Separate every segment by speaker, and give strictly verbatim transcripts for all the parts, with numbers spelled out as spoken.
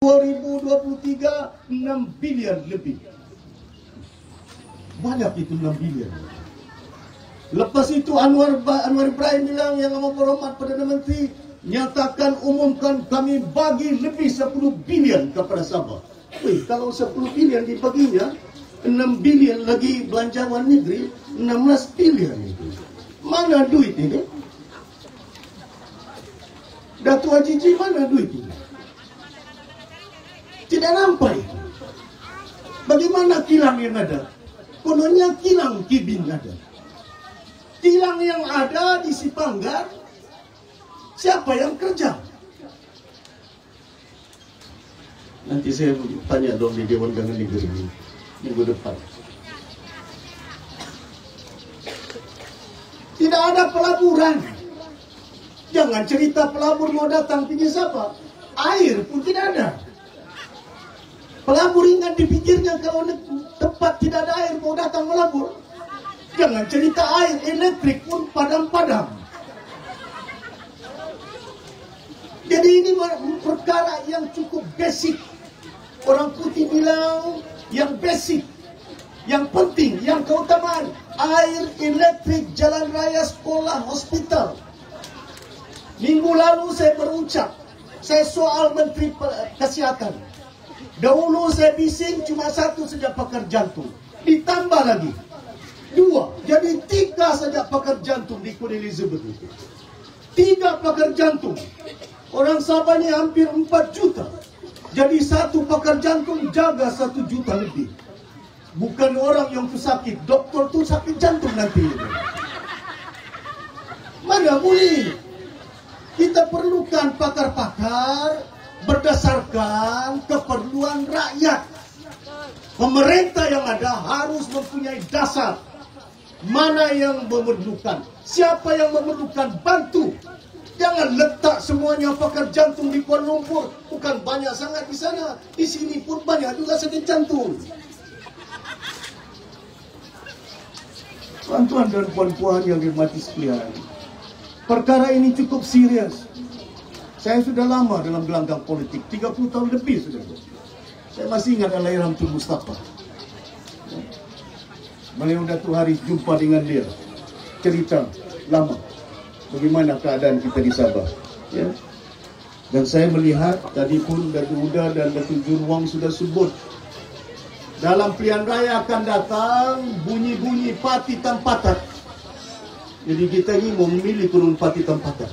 Speaker 1: dua ribu dua puluh tiga enam bilion lebih. Banyak itu enam bilion. Lepas itu Anwar Anwar Ibrahim bilang, yang amat berhormat Perdana Menteri, nyatakan umumkan kami bagi lebih sepuluh bilion kepada Sabah. Wih, kalau sepuluh bilion dibaginya, enam bilion lagi belanja luar negeri, enam belas bilion itu. Mana duit ini? Datuk Haji Ji, mana duit ini? Tidak nampak itu. Bagaimana kilang yang ada? Kononnya kilang Kibin ada. Kilang yang ada di Sipanggar, siapa yang kerja? Nanti saya tanya dong di Dewan Dagangan Negeri minggu depan. Tidak ada pelaburan. Jangan cerita pelabur mau datang pergi siapa. Air pun tidak ada. Pelabur ingat dipikirnya kalau tempat tidak ada air mau datang melabur. Jangan cerita air, elektrik pun padam-padam. Jadi ini perkara yang cukup basic. Orang putih bilang yang basic, yang penting, yang keutamaan. Air, elektrik, jalan raya, sekolah, hospital. Minggu lalu saya berucap, saya soal Menteri Kesihatan. Dahulu saya bising cuma satu saja pakar jantung. Ditambah lagi dua, jadi tiga saja pakar jantung di Queen Elizabeth itu. Tiga pakar jantung. Orang Sabah ini hampir empat juta. Jadi satu pakar jantung jaga satu juta lebih. Bukan orang yang tu sakit, doktor tu sakit jantung nanti. Mana boleh? Kita perlukan pakar-pakar berdasarkan keperluan rakyat. Pemerintah yang ada harus mempunyai dasar. Mana yang memerlukan, siapa yang memerlukan, bantu. Jangan letak semuanya pakar jantung di Kuala Lumpur. Bukan banyak sangat di sana. Di sini pun banyak juga sakit jantung. Tuan-tuan dan puan-puan yang dirahmati sekalian, perkara ini cukup serius. Saya sudah lama dalam gelanggang politik, tiga puluh tahun lebih sudah. Saya masih ingat Allahyarham Tun Mustafa. Beliau Datuk Haris jumpa dengan dia, cerita lama bagaimana keadaan kita di Sabah, ya. Dan saya melihat tadi pun Datuk Huda dan Datuk Jurwang sudah sebut, dalam pilihan raya akan datang bunyi-bunyi parti tampatan. Jadi kita ini mau memilih turun parti tampatan.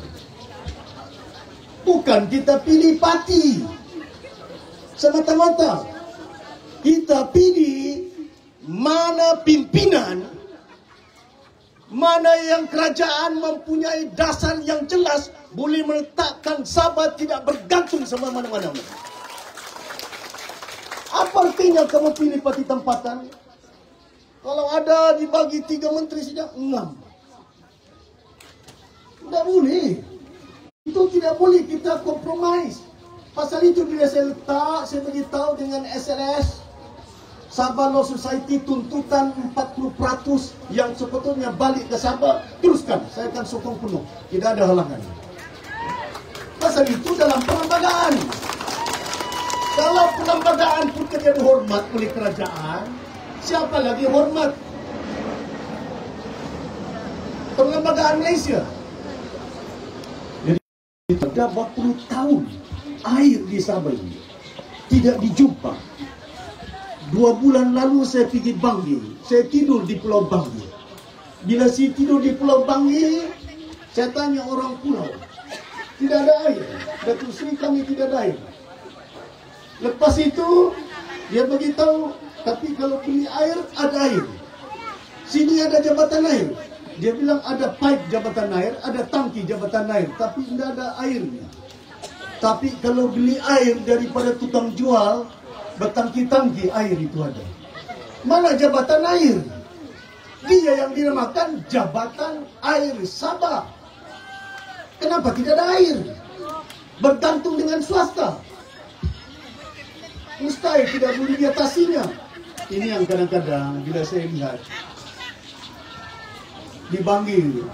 Speaker 1: Bukan kita pilih parti semata-mata. Kita pilih mana pimpinan, mana yang kerajaan mempunyai dasar yang jelas, boleh meletakkan Sabah tidak bergantung sama mana-mana. Apa artinya kamu pilih parti tempatan? Kalau ada dibagi tiga menteri saja, enam. Tidak boleh. Itu tidak boleh kita kompromis. Pasal itu bila saya letak, saya beritahu dengan S L S, Sabah Law Society, tuntutan empat puluh peratus yang sebetulnya balik ke Sabah, teruskan. Saya akan sokong penuh. Tidak ada halangan. Pasal itu dalam perlembagaan. Kalau perlembagaan pun tidak dihormat oleh kerajaan, siapa lagi hormat? Perlembagaan Malaysia. Jadi ada empat puluh tahun air di Sabah ini tidak dijumpa. Dua bulan lalu saya pergi Bangi, saya tidur di Pulau Bangi. Bila saya tidur di Pulau Bangi, saya tanya orang pulau, tidak ada air. Datuk Seri kami tidak ada air. Lepas itu dia beritahu, tapi kalau beli air ada air. Sini ada jabatan air. Dia bilang ada pipe jabatan air, ada tangki jabatan air, tapi tidak ada airnya. Tapi kalau beli air daripada tukang jual, bertangki-tangki air itu ada. Mana jabatan air? Dia yang dinamakan Jabatan Air Sabah. Kenapa tidak ada air? Bergantung dengan swasta. Mustahil tidak boleh diatasinya. Ini yang kadang-kadang bila saya lihat di Bangi,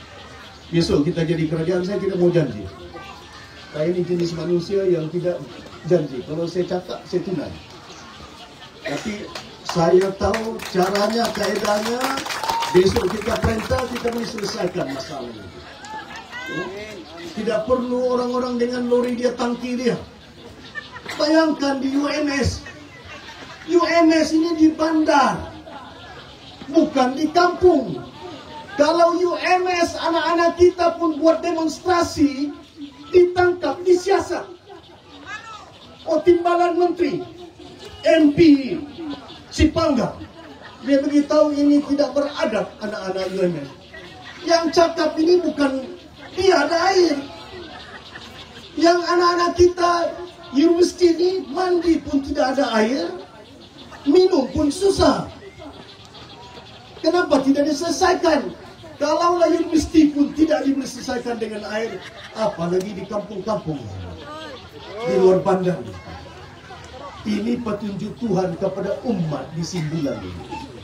Speaker 1: besok kita jadi kerajaan, saya tidak mau janji. Saya ini jenis manusia yang tidak janji. Kalau saya cakap, saya tunai. Tapi saya tahu caranya, kaedahnya. Besok kita perintah, kita boleh selesaikan masalah ini. Tidak perlu orang-orang dengan lori dia tangki dia. Bayangkan di U M S. U M S ini di bandar, bukan di kampung. Kalau U M S anak-anak kita pun buat demonstrasi, ditangkap, disiasat. Oh, timbalan menteri, M P, Cipangga, dia beritahu ini tidak beradab anak-anak U M S. Yang cakap ini bukan dia ada air. Yang anak-anak kita universiti ini mandi pun tidak ada air, minum pun susah. Kenapa tidak diselesaikan? Kalaulah universiti pun tidak diselesaikan dengan air, apalagi di kampung-kampung, di luar bandar. Ini petunjuk Tuhan kepada umat di Simbulan ini.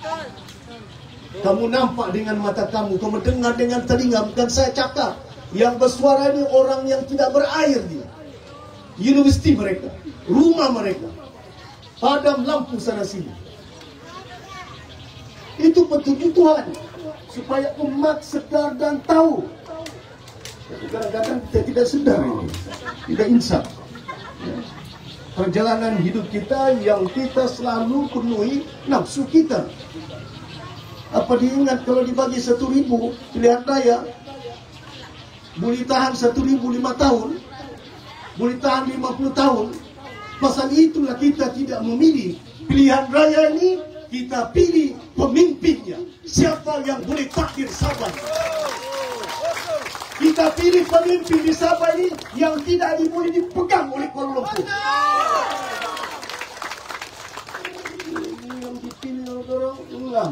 Speaker 1: Kamu nampak dengan mata kamu, kamu dengar dengan telinga, bukan saya cakap. Yang bersuara ini orang yang tidak berair dia. Universiti mereka, rumah mereka, padam lampu sana sini. Itu petunjuk Tuhan supaya umat sedar dan tahu. Kadang-kadang kita tidak sedar ini, tidak insaf. Perjalanan hidup kita yang kita selalu penuhi nafsu kita. Apa diingat kalau dibagi satu ribu pilihan raya, boleh tahan satu ribu lima tahun, boleh tahan lima puluh tahun. Pasal itulah kita tidak memilih pilihan raya ini, kita pilih pemimpinnya. Siapa yang boleh takdir Sabah? Kita pilih pemimpin di Sabah ini yang tidak boleh dipegang oleh Kuala Lumpur. Ini yang dipilih orang ulang.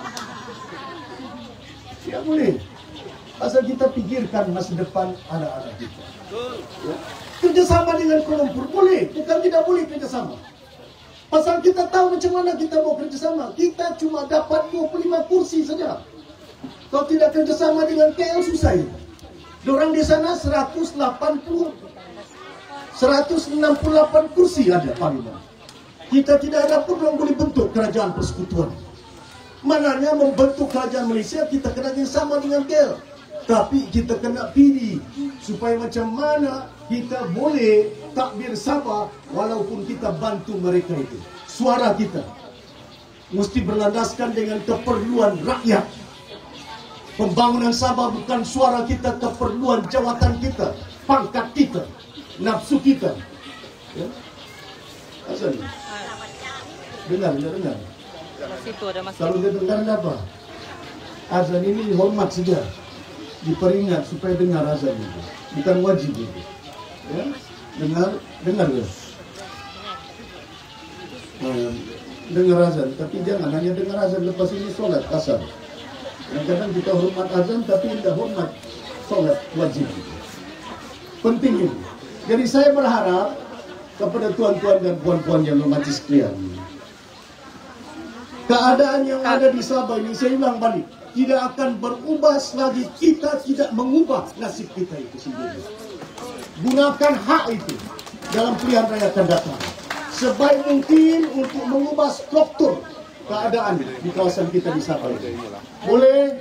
Speaker 1: Tidak boleh. Asal kita pikirkan masa depan anak-anak kita. Ya. Kerjasama dengan Kuala Lumpur boleh, bukan tidak boleh kerjasama. Pasal kita tahu macam mana kita mau kerjasama. Kita cuma dapat dua puluh lima kursi saja. Kalau tidak kerjasama dengan K L susah ya. Diorang di sana seratus lapan puluh, seratus enam puluh delapan kursi ada parlimen. Kita tidak ada pun yang boleh bentuk kerajaan persekutuan. Mananya membentuk kerajaan Malaysia, kita kena kerjasama dengan K L. Tapi kita kena pilih supaya macam mana kita boleh takbir Sabah walaupun kita bantu mereka itu. Suara kita mesti berlandaskan dengan keperluan rakyat. Pembangunan Sabah bukan suara kita, keperluan jawatan kita, pangkat kita, nafsu kita. Ya? Asal ni? Dengar, dengar, dengar. Kalau dia dengar apa? Azan ini hormat saja. Diperingat supaya dengar azan itu, bukan wajib itu. Ya? Dengar, dengar ya. Nah, dengar azan, tapi jangan hanya dengar azan lepas ini solat asar. Kadang-kadang kita hormat azan tapi tidak hormat solat wajib. Penting itu. Jadi saya berharap kepada tuan-tuan dan puan-puan yang hormati sekalian, keadaan yang ada di Sabah ini, saya ulang balik, tidak akan berubah selagi kita tidak mengubah nasib kita itu sendiri. Gunakan hak itu dalam pilihan raya akan datang. Sebaik mungkin untuk mengubah struktur keadaan di kawasan kita di Sabah ini. Boleh?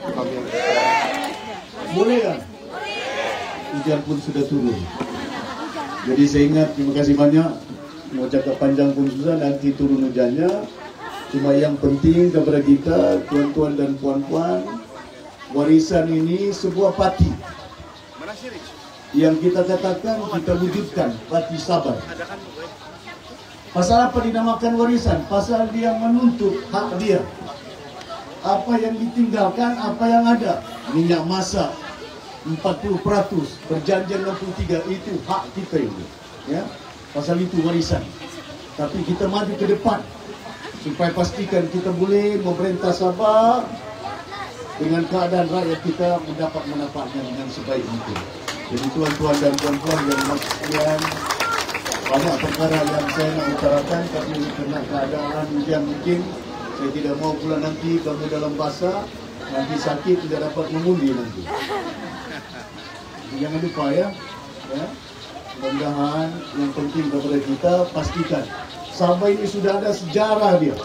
Speaker 1: Boleh kan? Hujan pun sudah turun. Jadi saya ingat, terima kasih banyak. Mau cakap panjang pun susah, nanti turun hujannya. Cuma yang penting kepada kita, tuan-tuan dan puan-puan, warisan ini sebuah parti yang kita katakan, kita wujudkan, parti Sabah. Pasal apa dinamakan warisan? Pasal dia menuntut hak dia. Apa yang ditinggalkan, apa yang ada. Minyak masak empat puluh peratus, perjanjian enam puluh tiga, itu hak kita itu. Ya? Pasal itu warisan. Tapi kita maju ke depan supaya pastikan kita boleh memerintah Sabah dengan keadaan rakyat kita mendapat manfaatnya dengan sebaik mungkin. Jadi tuan-tuan dan puan-puan yang masih sekalian, banyak perkara yang saya nak utarakan, tapi kerana keadaan yang mungkin saya tidak mau pula nanti kamu dalam basah, nanti sakit tidak dapat mengundi nanti. Jangan lupa ya, ya. Mudah-mudahan yang penting kepada kita pastikan Sabah ini sudah ada sejarah dia.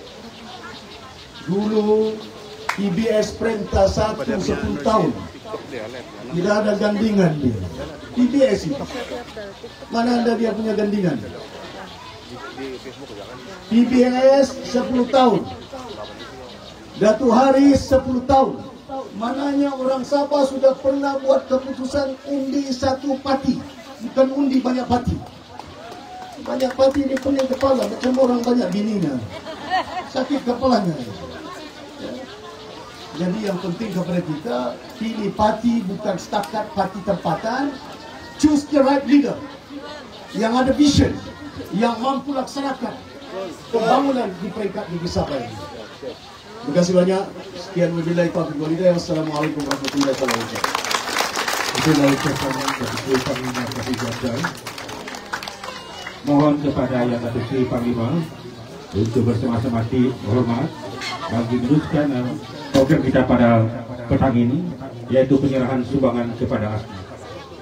Speaker 1: Dulu T B S perintah satu sepuluh tahun tidak ada gandingan dia. T B S itu mana ada dia punya gandingan? T B S sepuluh tahun, Datuk Haris sepuluh tahun. Mananya orang Sabah sudah pernah buat keputusan undi satu parti, bukan undi banyak parti. Banyak parti ini pening kepala, macam orang banyak bininya, sakit kepalanya. Jadi yang penting kepada kita, pilih parti bukan setakat parti tempatan. Choose the right leader yang ada vision, yang mampu laksanakan pembangunan di peringkat negeri Sabah ini. Terima kasih banyak. Sekian wabillahi taufiq wal hidayah. Wassalamualaikum warahmatullahi wabarakatuh.
Speaker 2: Itulah ucapan dari Sri Panglima Kasih Jajar. Mohon kepada Yang Datuk Sri Panglima untuk bersama-sama hormat bagi meneruskan program kita pada petang ini, yaitu penyerahan sumbangan kepada A S N A.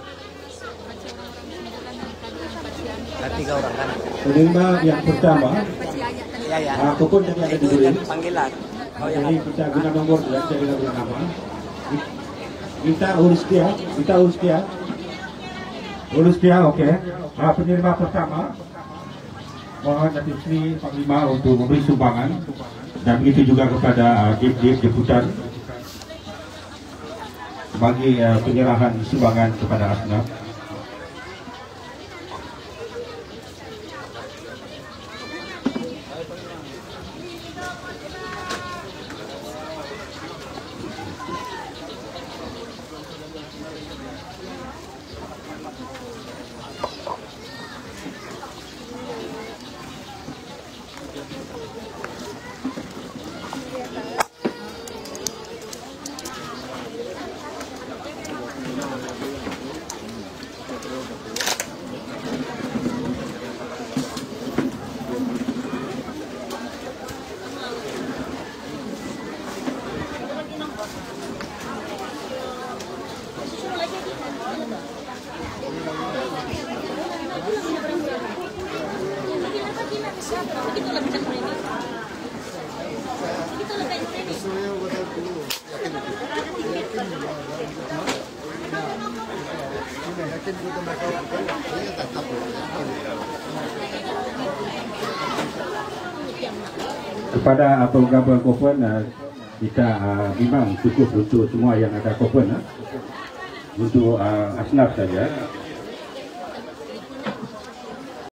Speaker 3: Tiga orang kan?
Speaker 2: Penerima yang pertama,
Speaker 3: Ya ya.
Speaker 2: aku pun tadi ada di sini.
Speaker 3: Panggilan. Oh ya.
Speaker 2: Jadi kita guna nomor dan saya guna nama. Kita urus dia, kita urus dia, urus dia, oke. Okay. Nah, penerima pertama, mohon Datuk Sri Panglima untuk memberi sumbangan dan begitu juga kepada Dip-Dip Deputan bagi uh, penyerahan sumbangan kepada A S N A. Kepada program coupon kita uh, memang cukup untuk semua yang ada coupon uh, untuk uh, A S N A saja.